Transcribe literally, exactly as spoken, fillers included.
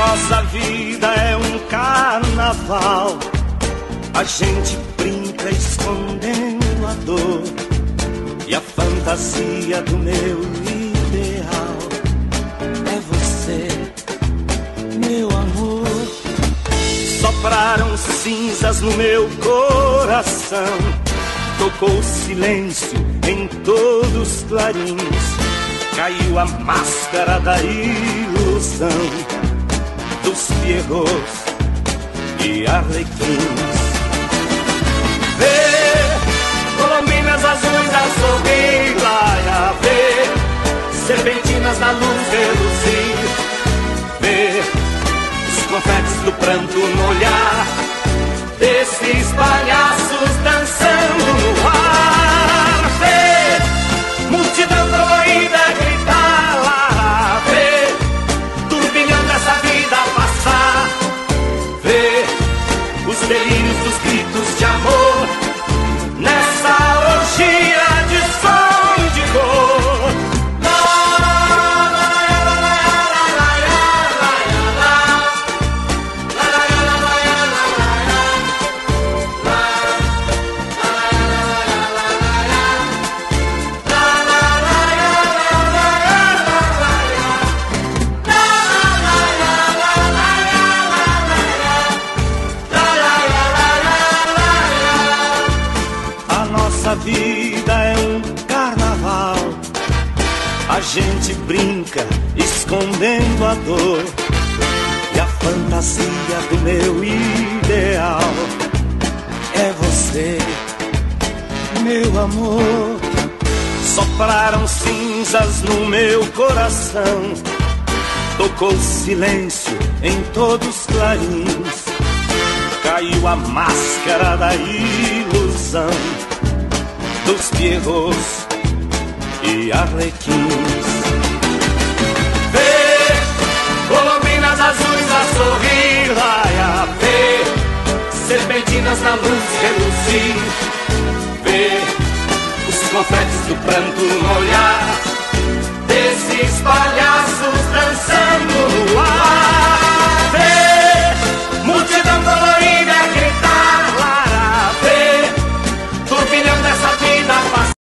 nossa vida é um carnaval. A gente brinca escondendo a dor e a fantasia do meu ideal é você, meu amor. Sopraram cinzas no meu coração, tocou silêncio em todos os clarins, caiu a máscara da ilusão dos pierrots e arlequins. Vê colombinas azuis a sorrir, lá vê serpentinas na luz reluzir, vê os confetes do pranto no olhar desses palhaços dançando no ar. Vê multidão doida gritar, lá vê turbilhão dessa vida passar, vê os delírios dos gritos de amor nessa orgia de som e de cor. A vida é um carnaval, a gente brinca escondendo a dor e a fantasia do meu ideal é você, meu amor. Sopraram cinzas no meu coração, tocou silêncio em todos os clarins, caiu a máscara da ilusão dos pierrots e arlequins. Vê colombinas azuis a sorrir, lá vê serpentinas na luz reluzir, vê os confetes do pranto no olhar desses palhaços